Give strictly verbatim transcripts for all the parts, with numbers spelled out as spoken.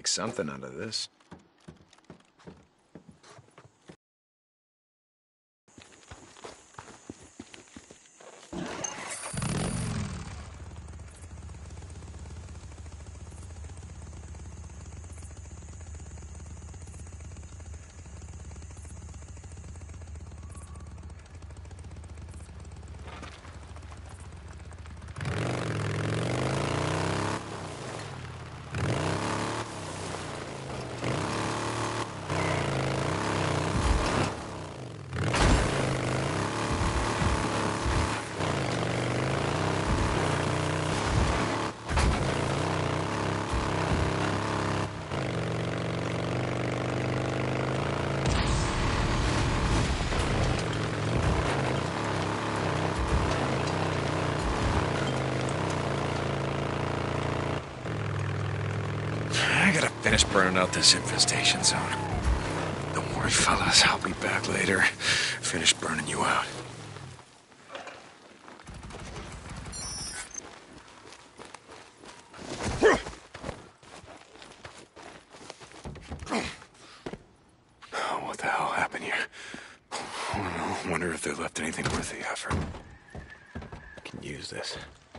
make something out of this. Finish burning out this infestation zone. Don't worry, fellas. I'll be back later. Finish burning you out. Oh, what the hell happened here? I don't know. Wonder if they left anything worth the effort. I can use this.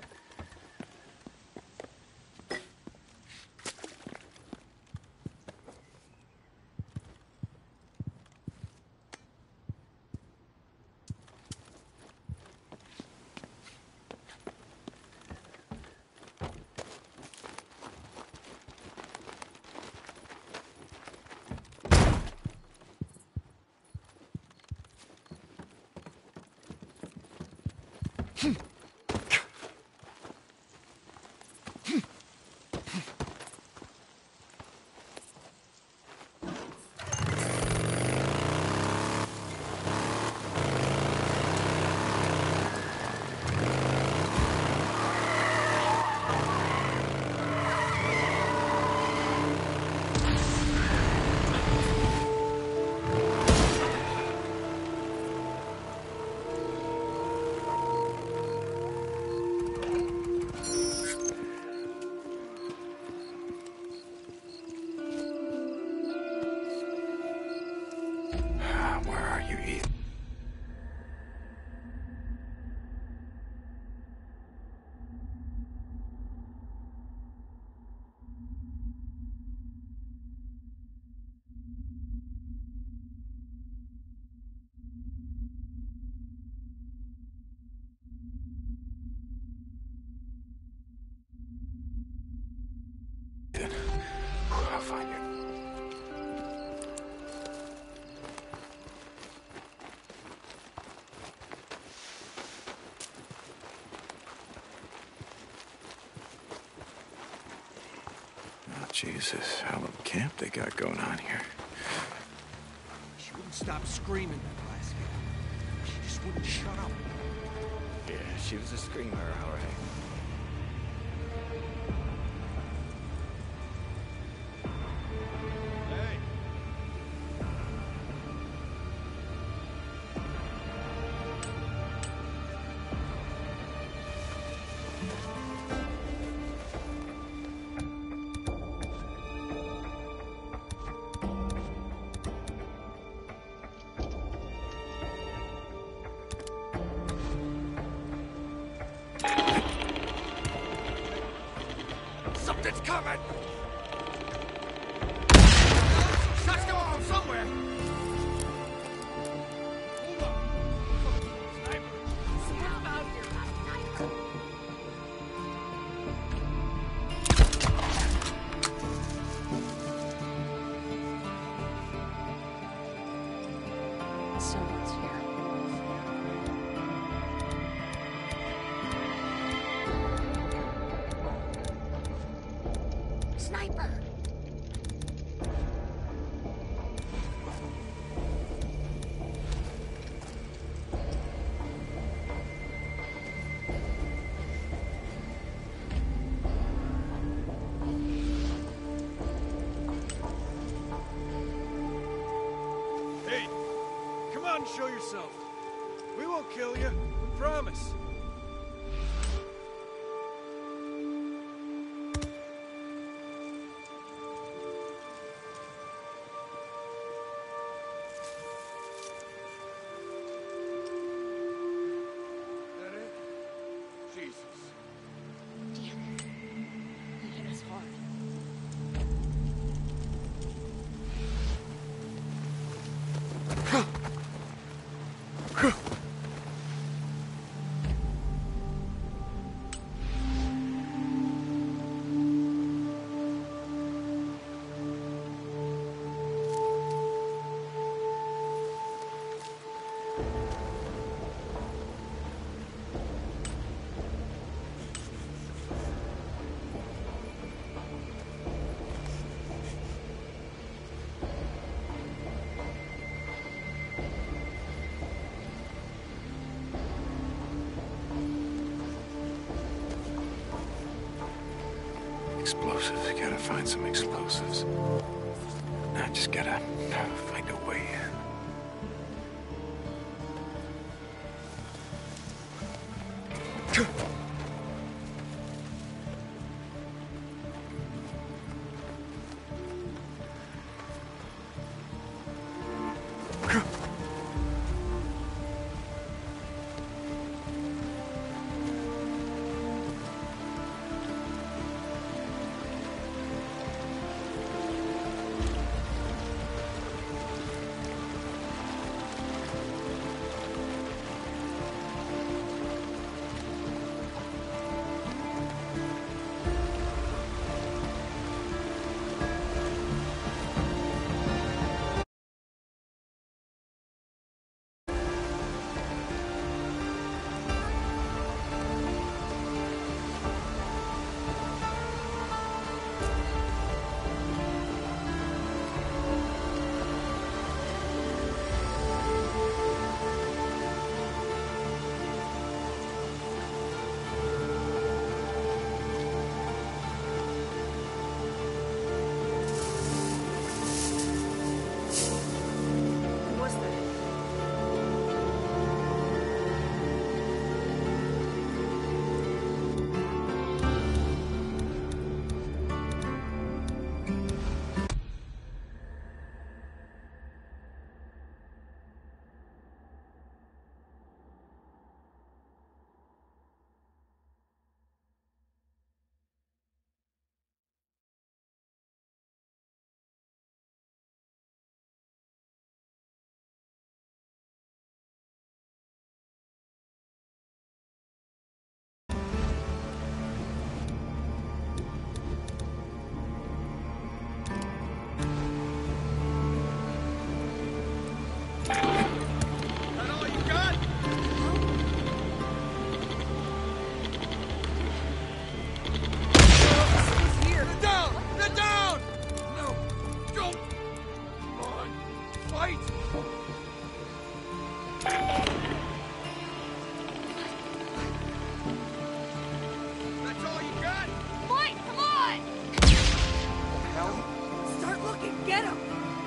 I'll find you. Oh, Jesus, hell of a camp they got going on here. She wouldn't stop screaming, that last guy. She just wouldn't shut up. Yeah, she was a screamer, all right. Something's coming! Shots coming from somewhere! Hold on! Sniper! Someone's about here! Someone's here. Sniper! Hey! Come out and show yourself. We won't kill you. We promise. Jesus. Damn it. He hit us hard. Explosives. Gotta find some explosives. I just gotta uh, find a way in. What's that? That all you got? He's here. Get down! Get down! No! Don't! Come on! Fight! That's all you got? Mike, come on! Hell? Start looking. Get him.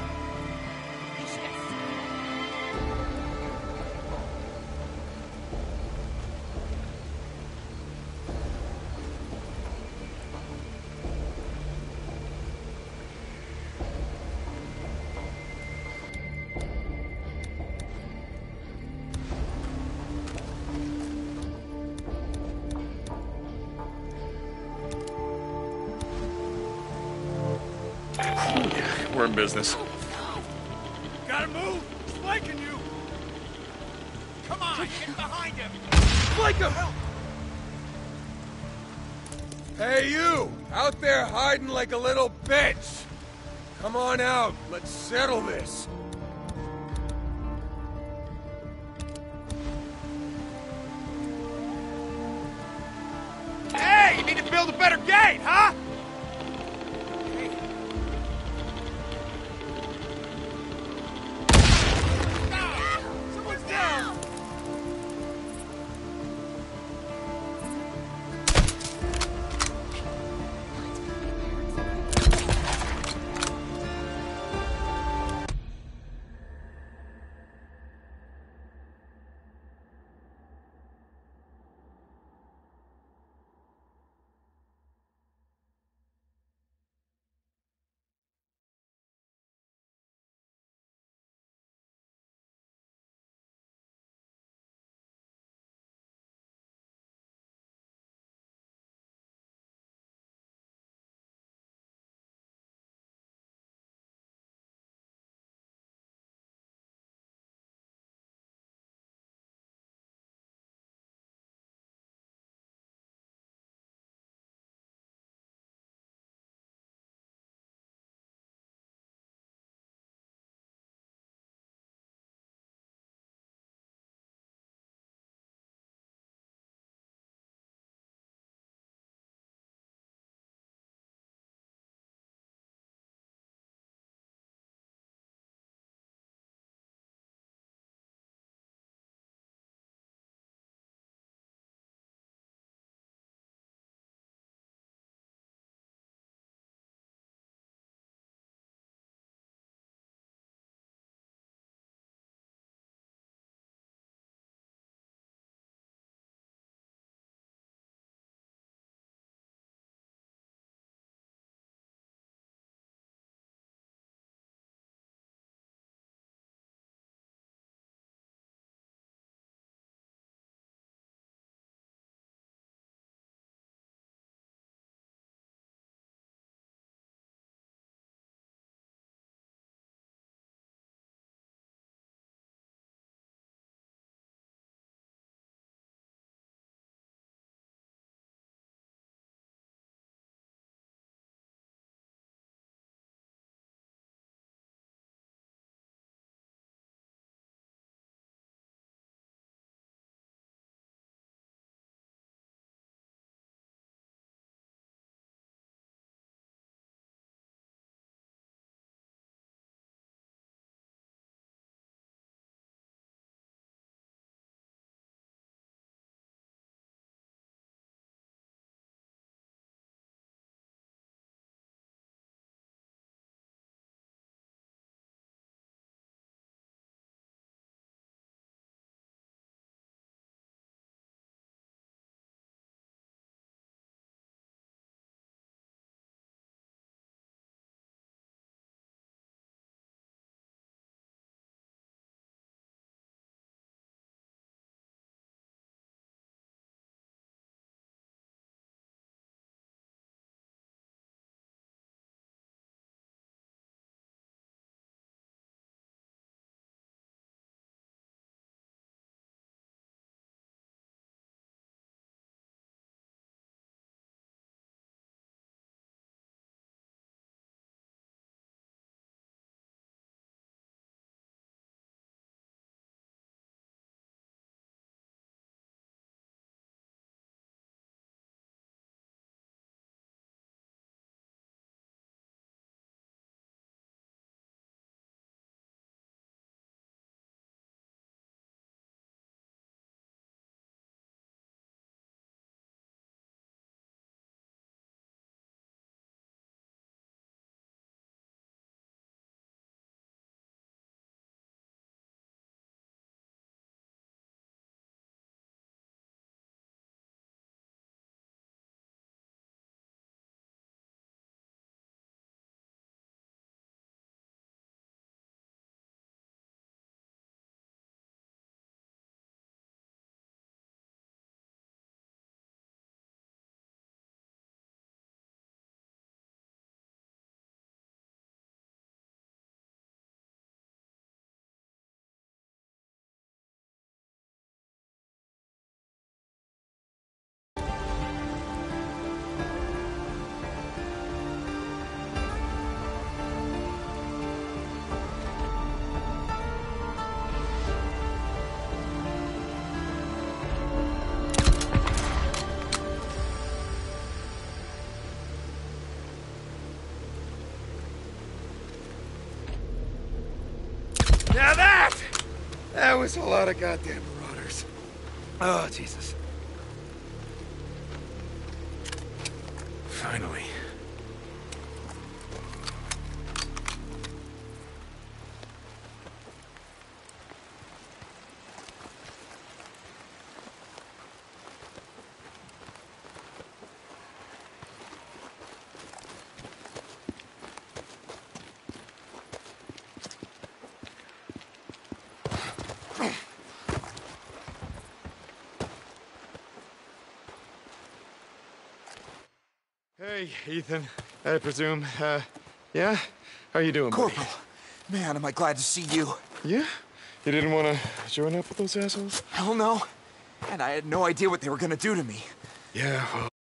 We're in business. Gotta move! He's flanking you! Come on! Get behind him! Flank him! Hey, you! Out there hiding like a little bitch! Come on out. Let's settle this. Hey! You need to build a better gate, huh? Someone's down! always a lot of goddamn marauders. Oh, Jesus. Finally. Hey, Ethan, I presume. Uh, yeah? How you doing, buddy? Corporal, man, am I glad to see you. Yeah? You didn't want to join up with those assholes? Hell no. And I had no idea what they were gonna do to me. Yeah, well,